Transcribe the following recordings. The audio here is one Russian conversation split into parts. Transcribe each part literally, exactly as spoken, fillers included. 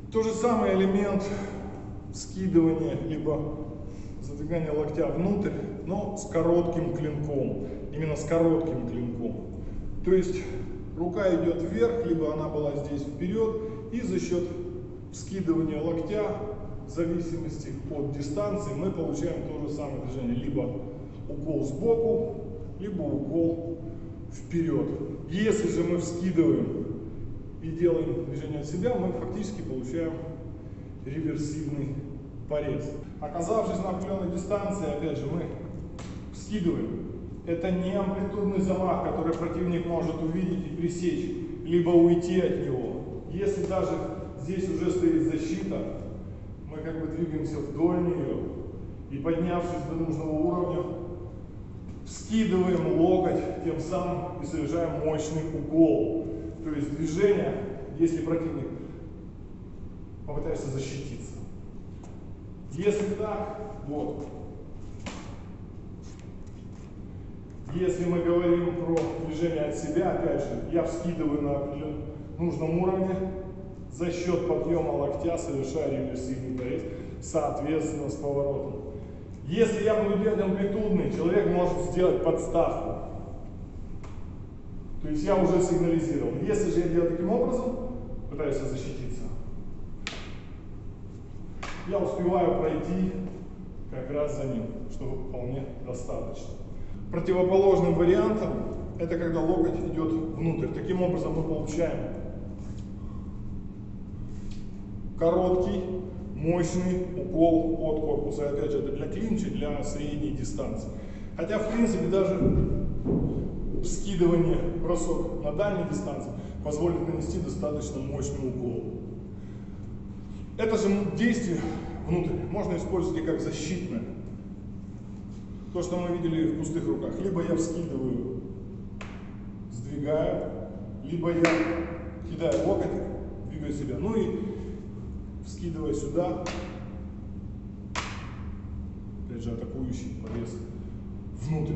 То же самое элемент скидывания, либо задвигания локтя внутрь, но с коротким клинком. Именно с коротким клинком. То есть рука идет вверх, либо она была здесь вперед, и за счет скидывания локтя, в зависимости от дистанции, мы получаем то же самое движение. Либо укол сбоку, либо укол вперед. Если же мы вскидываем и делаем движение от себя, мы фактически получаем реверсивный порез. Оказавшись на определенной дистанции, опять же, мы вскидываем. Это не амплитудный замах, который противник может увидеть и пресечь, либо уйти от него. Если даже здесь уже стоит защита, мы как бы двигаемся вдоль нее и, поднявшись до нужного уровня, вскидываем локоть, тем самым и совершаем мощный укол. То есть движение, если противник попытается защититься. Если так, вот. Если мы говорим про движение от себя, опять же, я вскидываю на нужном уровне, за счет подъема локтя совершаю реверсивный порез, соответственно, с поворотом. Если я буду делать амплитудный, человек может сделать подставку. То есть я уже сигнализировал. Если же я делаю таким образом, пытаюсь защититься, я успеваю пройти как раз за ним, что вполне достаточно. Противоположным вариантом это когда локоть идет внутрь. Таким образом мы получаем короткий, мощный укол от корпуса. Опять же, это для клинча, для средней дистанции. Хотя, в принципе, даже вскидывание, бросок на дальней дистанции позволит нанести достаточно мощный укол. Это же действие внутрь можно использовать и как защитное. То, что мы видели в пустых руках. Либо я вскидываю, сдвигаю, либо я кидаю локоть, двигаю себя. Ну и вскидывая сюда, опять же, атакующий порез внутрь.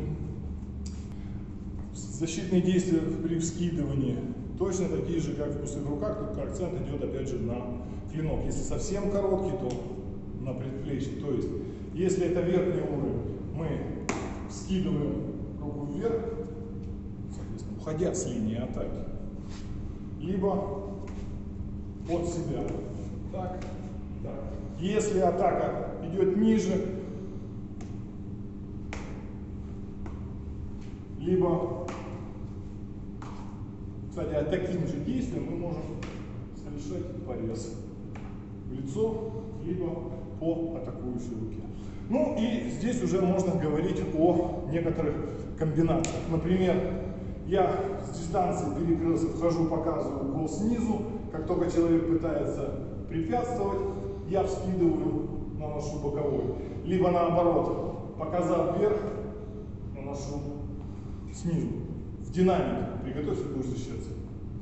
Защитные действия при вскидывании точно такие же, как в пустых руках, только акцент идет опять же на клинок. Если совсем короткий, то на предплечье. То есть, если это верхний уровень, мы вскидываем руку вверх, соответственно, уходя с линии атаки, либо под себя. Так, так. Если атака идет ниже, либо, кстати, таким же действием мы можем совершать порез в лицо, либо по атакующей руке. Ну и здесь уже можно говорить о некоторых комбинациях. Например, я с дистанции перекрылся, вхожу, показываю укол снизу. Как только человек пытается препятствовать, я вскидываю, наношу боковой. Либо наоборот, показав вверх, наношу снизу. В динамике. Приготовься, будешь защищаться.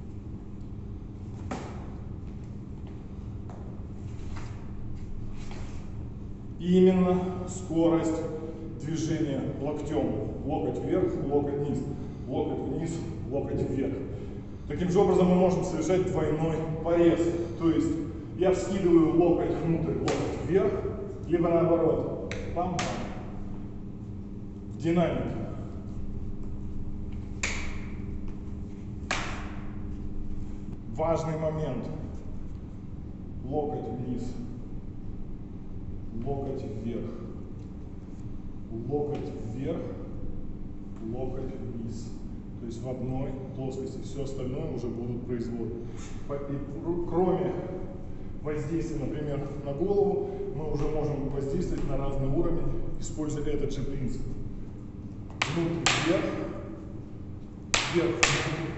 И именно скорость движения локтем. Локоть вверх, локоть вниз. Локоть вниз, локоть вверх. Таким же образом мы можем совершать двойной порез. То есть я вскидываю локоть внутрь, локоть вверх, либо наоборот. Пам-пам. В динамике. Важный момент. Локоть вниз. Локоть вверх, локоть вверх, локоть вниз. То есть в одной плоскости. Все остальное уже будут производные. Кроме воздействия, например, на голову, мы уже можем воздействовать на разный уровень, используя этот же принцип. Внутрь, вверх, вверх, внутрь.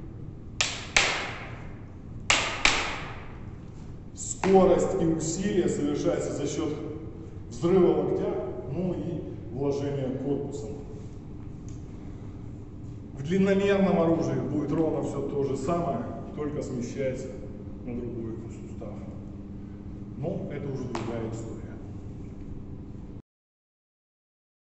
Скорость и усилие совершается за счет взрыва локтя, ну и вложения корпусом. В длинномерном оружии будет ровно все то же самое, только смещается на другой сустав. Но это уже другая история.